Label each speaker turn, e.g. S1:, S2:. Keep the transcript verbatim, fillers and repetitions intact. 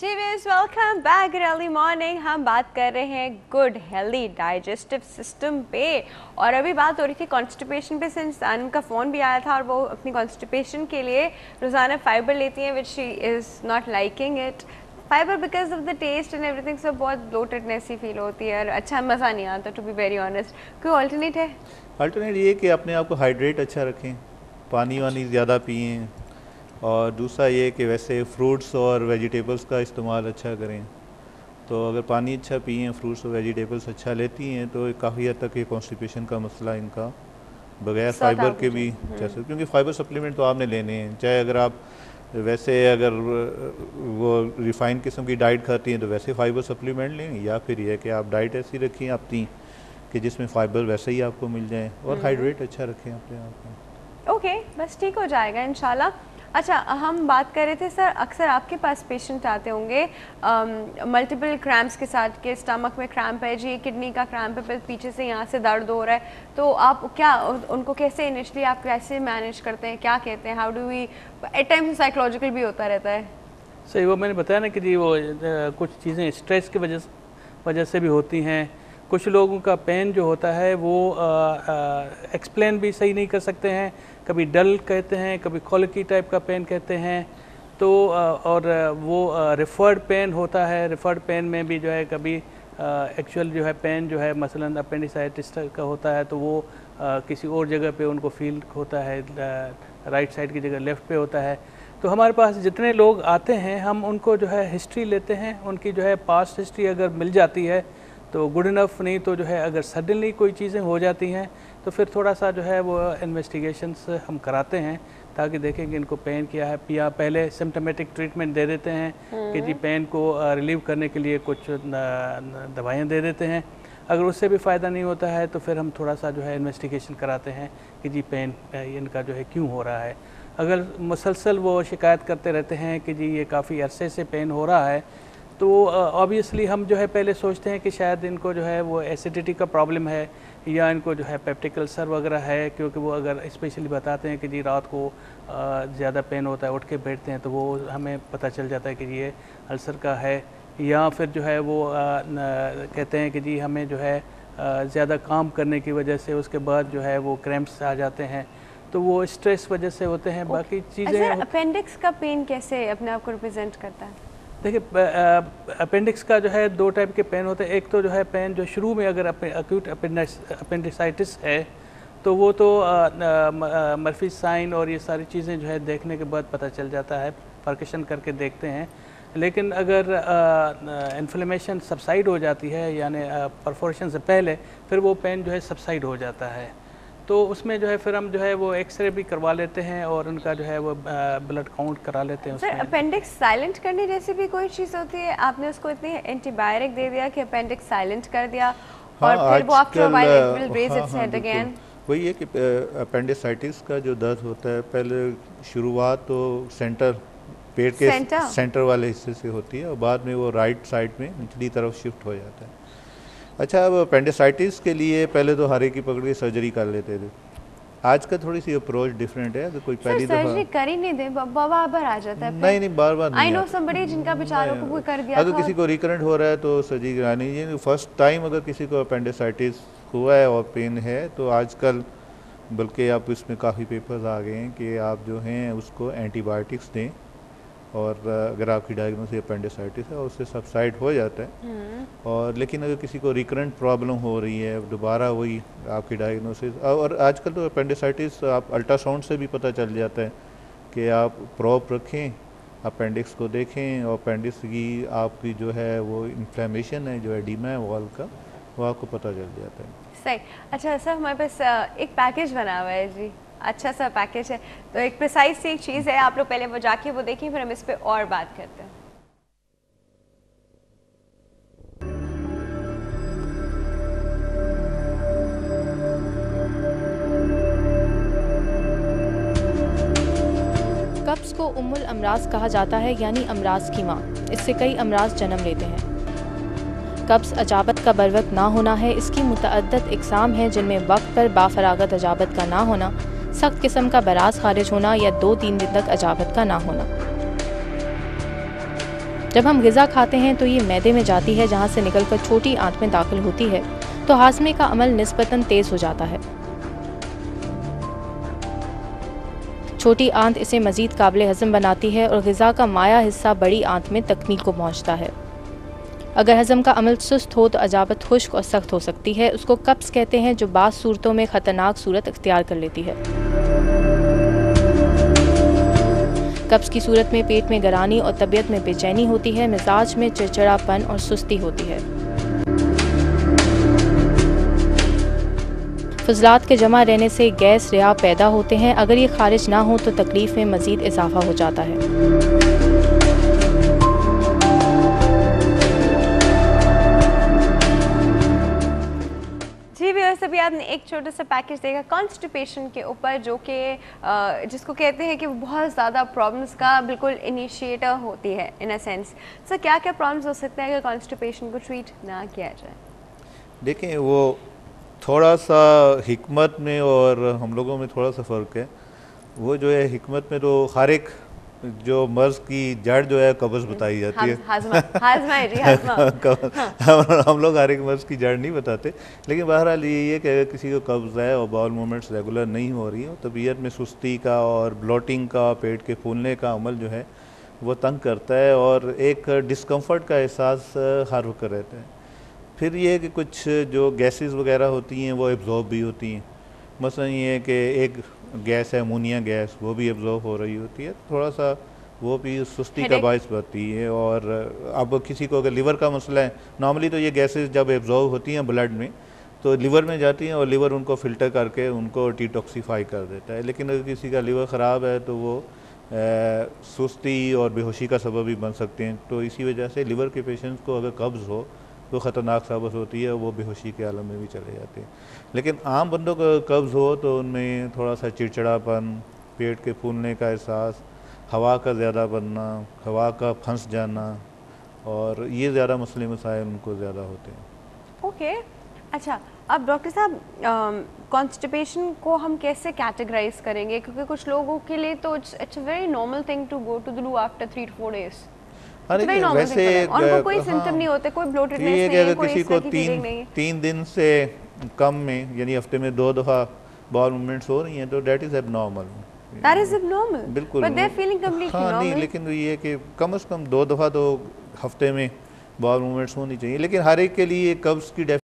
S1: जी viewers, welcome back early morning. हम बात कर रहे हैं गुड हेल्दी डाइजेस्टिव सिस्टम पे, और अभी बात हो रही थी कॉन्स्टिपेशन पे। सिंस अन का फ़ोन भी आया था और वो अपनी कॉन्स्टिपेशन के लिए रोज़ाना फाइबर लेती हैं, which she is not liking it. Fibre because of the taste and everything, सब बहुत ब्लोटेडनेस ही फील होती है और अच्छा मज़ा नहीं आता, टू बी वेरी ऑनेस्ट। कोई ऑल्टरनेट है?
S2: अल्टरनेट ये कि अपने आप को हाइड्रेट अच्छा रखें, पानी वानी ज़्यादा पिएँ, और दूसरा ये कि वैसे फ्रूट्स और वेजिटेबल्स का इस्तेमाल अच्छा करें। तो अगर पानी अच्छा पिएँ, फ्रूट्स और वेजिटेबल्स अच्छा लेती हैं, तो काफ़ी हद तक ये कॉन्स्टिपेशन का मसला इनका बगैर फाइबर के भी जैसे, क्योंकि फाइबर सप्लीमेंट तो आपने लेने हैं, चाहे अगर आप वैसे अगर वो रिफ़ाइन किस्म की डाइट खाती हैं तो वैसे फाइबर सप्लीमेंट लें, या फिर यह कि आप डाइट ऐसी रखें अपनी कि जिसमें फाइबर वैसे ही आपको मिल जाए, और हाइड्रेट अच्छा रखें अपने आप को।
S1: ओके, बस ठीक हो जाएगा इंशाल्लाह। अच्छा, हम बात कर रहे थे सर, अक्सर आपके पास पेशेंट आते होंगे मल्टीपल क्रैम्प्स के साथ, के स्टमक में क्रैम्प है जी, किडनी का क्रैम्प है, पीछे से यहाँ से दर्द हो रहा है, तो आप क्या उनको कैसे इनिशियली आप कैसे मैनेज करते हैं, क्या कहते हैं, how do we? At times psychological भी होता रहता है।
S3: सही, वो मैंने बताया ना कि जी वो कुछ चीज़ें स्ट्रेस की वजह वजह से भी होती हैं। कुछ लोगों का पेन जो होता है वो एक्सप्लेन भी सही नहीं कर सकते हैं, कभी डल कहते हैं, कभी कॉलिकी टाइप का पेन कहते हैं। तो आ, और वो रेफर्ड पेन होता है, रेफर्ड पेन में भी जो है कभी एक्चुअल जो है पेन जो है मसलन अपेंडिसाइटिस का होता है तो वो आ, किसी और जगह पे उनको फील होता है, राइट साइड की जगह लेफ़्ट पे होता है। तो हमारे पास जितने लोग आते हैं हम उनको जो है हिस्ट्री लेते हैं, उनकी जो है पास्ट हिस्ट्री अगर मिल जाती है तो गुड इनफ, नहीं तो जो है अगर सडनली कोई चीज़ें हो जाती हैं तो फिर थोड़ा सा जो है वो इन्वेस्टिगेशंस हम कराते हैं ताकि देखें कि इनको पेन क्या है, या पहले सिम्टोमेटिक ट्रीटमेंट दे देते हैं कि जी पेन को रिलीव करने के लिए कुछ दवाइयाँ दे देते हैं। अगर उससे भी फ़ायदा नहीं होता है तो फिर हम थोड़ा सा जो है इन्वेस्टिगेशन कराते हैं कि जी पेन इनका जो है क्यों हो रहा है। अगर मुसलसल वो शिकायत करते रहते हैं कि जी ये काफ़ी अरसे से पेन हो रहा है, तो ऑब्वियसली हम जो है पहले सोचते हैं कि शायद इनको जो है वो एसिडिटी का प्रॉब्लम है या इनको जो है पेप्टिक अल्सर वगैरह है, क्योंकि वो अगर स्पेशली बताते हैं कि जी रात को ज़्यादा पेन होता है, उठ के बैठते हैं, तो वो हमें पता चल जाता है कि ये अल्सर का है। या फिर जो है वो आ, न, कहते हैं कि जी हमें जो है ज़्यादा काम करने की वजह से उसके बाद जो है वो क्रैम्प्स आ जाते हैं, तो वो स्ट्रेस वजह से होते हैं। बाकी चीज़ें।
S1: अपेंडिक्स का पेन कैसे अपने आप को रिप्रेजेंट करता है?
S3: देखिए, अपेंडिक्स का जो है दो टाइप के पेन होते हैं। एक तो जो है पेन जो शुरू में अगर अक्यूट अपेंडिसाइटिस है तो वो तो मर्फी साइन और ये सारी चीज़ें जो है देखने के बाद पता चल जाता है, परकशन करके देखते हैं। लेकिन अगर इन्फ्लेमेशन सबसाइड हो जाती है, यानी परफोरेशन से पहले, फिर वो पेन जो है सबसाइड हो जाता है, तो उसमें जो है फिर हम जो है वो एक्सरे भी करवा लेते हैं और उनका जो है वो ब्लड काउंट करा लेते हैं।
S1: सर, अपेंडिक्स साइलेंट करने जैसी भी कोई चीज़ होती है? आपने उसको इतनी एंटीबायोटिक दे दिया कि अपेंडिक्स साइलेंट कर दिया,
S2: हाँ,
S1: और फिर वो after a while it will raise its head again.
S2: वही है कि अपेंडिसाइटिस का जो दर्द होता है, पहले शुरुआत तो सेंटर पेट के सेंटर, सेंटर वाले हिस्से से होती है और बाद में वो राइट साइड में निचली तरफ शिफ्ट हो जाता है। अच्छा, अब अपेंडिसाइटिस के लिए पहले तो हारे की पकड़ के सर्जरी कर लेते थे, आज का थोड़ी सी अप्रोच डिफरेंट है। अगर कोई पहली दफा सर्जरी
S1: कर ही नहीं दे, बार बार आ जाता है।
S2: नहीं नहीं, बार बार नहीं।
S1: आई नो समबडी जिनका बेचारों को कोई कर दिया।
S2: अगर किसी को रिकरेंट हो रहा है तो सर्जरी करानी चाहिए। फर्स्ट टाइम अगर किसी को अपेंडिसाइटिस हुआ है और पेन है तो आजकल बल्कि आप इसमें काफ़ी पेपर्स आ गए हैं कि आप जो हैं उसको एंटीबायोटिक्स दें, और अगर आपकी डायग्नोसिस अपेंडिसाइटिस है उससे सबसाइड हो जाता है। और लेकिन अगर किसी को रिकरेंट प्रॉब्लम हो रही है, दोबारा वही आपकी डायग्नोसिस, और आजकल तो अपेंडिसाइटिस आप अल्ट्रासाउंड से भी पता चल जाता है कि आप प्रोब रखें, अपेंडिक्स को देखें, और अपेंडिक्स की आपकी जो है वो इन्फ्लेमेशन है, जो एडिमा है वॉल का, वो आपको पता चल जाता है।
S1: सही। अच्छा सर, हमारे पास एक पैकेज बना हुआ है जी, अच्छा सा पैकेज है, तो एक प्रिसाइज सी एक चीज़ है, आप लोग पहले वो जाके वो देखिए, फिर हम इस पे और बात करते हैं।
S4: कब्ज़ को उम्मुल अमराज कहा जाता है, यानी अमराज की माँ। इससे कई अमराज जन्म लेते हैं। कब्ज़ अजाबत का बरवक्त ना होना है। इसकी मुतअद्दद इक़साम है, जिनमें वक्त पर बाफरागत अजाबत का ना होना, सख्त किस्म का बराज खारिज होना, या दो तीन दिन तक अजाबत का ना होना। जब हम ग़िज़ा खाते हैं तो ये मैदे में जाती है, जहाँ से निकलकर छोटी आंत में दाखिल होती है, तो हाज़मे का अमल निस्बतन तेज़ हो जाता है। छोटी आंत इसे मज़ीद काबिल हज़म बनाती है और ग़िज़ा का माया हिस्सा बड़ी आंत में तकमील को पहुँचता है। अगर हज़म का अमल सुस्त हो तो अजाबत खुश्क और सख्त हो सकती है। उसको कब्ज़ कहते हैं, जो बाज़ सूरतों में ख़तरनाक सूरत इख्तियार कर लेती है। कब्ज़ की सूरत में पेट में गरानी और तबीयत में बेचैनी होती है, मिजाज में चिड़चिड़ापन और सुस्ती होती है। फजलात के जमा रहने से गैस रिया पैदा होते हैं। अगर ये खारिज ना हो तो तकलीफ़ में मज़ीद इजाफा हो जाता है।
S1: जी व्यूअर्स, अभी आपने एक छोटा सा पैकेज देखा कॉन्स्टिपेशन के ऊपर, जो कि जिसको कहते हैं कि वो बहुत ज़्यादा प्रॉब्लम्स का बिल्कुल इनिशिएटर होती है इन अ सेंस। सर क्या क्या प्रॉब्लम्स हो सकते हैं अगर कॉन्स्टिपेशन को ट्रीट ना किया जाए?
S2: देखें, वो थोड़ा सा हिकमत में और हम लोगों में थोड़ा सा फ़र्क है। वो जो है हिकमत में तो हर एक जो मर्ज़ की जड़ जो है कब्ज़ बताई जाती है।
S1: हाज़मा हाज़मा है जी, हाज़मा।
S2: हम हम लोग हर एक मर्ज़ की जड़ नहीं बताते, लेकिन बहरहाल यही है कि अगर किसी को कब्ज़ है और बाउल मूवमेंट्स रेगुलर नहीं हो रही हो, तबीयत में सुस्ती का और ब्लोटिंग का, पेट के फूलने का अमल जो है वो तंग करता है और एक डिस्कम्फ़र्ट का एहसास हर वक्त रहता है। फिर ये कि कुछ जो गैसेस वगैरह होती हैं वो एब्जॉर्ब भी होती हैं। मसलन ये है कि एक गैस है अमोनिया गैस, वो भी एब्जॉर्ब हो रही होती है, थोड़ा सा वो भी सुस्ती का बायस बनती है। और अब किसी को अगर लिवर का मसला है, नॉर्मली तो ये गैसेस जब एब्जॉर्ब होती हैं ब्लड में तो लिवर में जाती हैं और लिवर उनको फ़िल्टर करके उनको डिटॉक्सीफाई कर देता है। लेकिन अगर किसी का लिवर ख़राब है तो वो आ, सुस्ती और बेहोशी का सबब भी बन सकते हैं। तो इसी वजह से लिवर के पेशेंट्स को अगर कब्ज़ हो तो ख़तरनाक साबित होती है, वो बेहोशी के आलम में भी चले जाते हैं। लेकिन आम बंदों को कब्ज़ हो तो उनमें थोड़ा सा चिड़चिड़ापन, पेट के फूलने का एहसास, हवा का ज़्यादा बनना, हवा का फंस जाना, और ये ज़्यादा मसले मसाइल उनको ज़्यादा होते हैं।
S1: Okay okay. अच्छा, अब डॉक्टर साहब कॉन्स्टिपेशन को हम कैसे कैटेगराइज करेंगे? क्योंकि कुछ लोगों के लिए तो it's a very normal thing to go to the loo after three to four days.
S2: अरे वैसे
S1: उनको कोई सिम्टम नहीं होते, कोई ब्लोटेडनेस नहीं है, कोई
S2: किसी को तीन तीन दिन से कम में यानी हफ्ते में दो दफ़ा बाउल मूवमेंट्स हो रही हैं तो that is abnormal.
S1: That is abnormal,
S2: बिल्कुल।
S1: But they are feeling completely normal.
S2: नहीं, लेकिन ये है कि कम से कम दो दफ़ा तो हफ्ते में बाउल मूवमेंट्स होनी चाहिए। लेकिन हर एक के लिए कब्ज़ की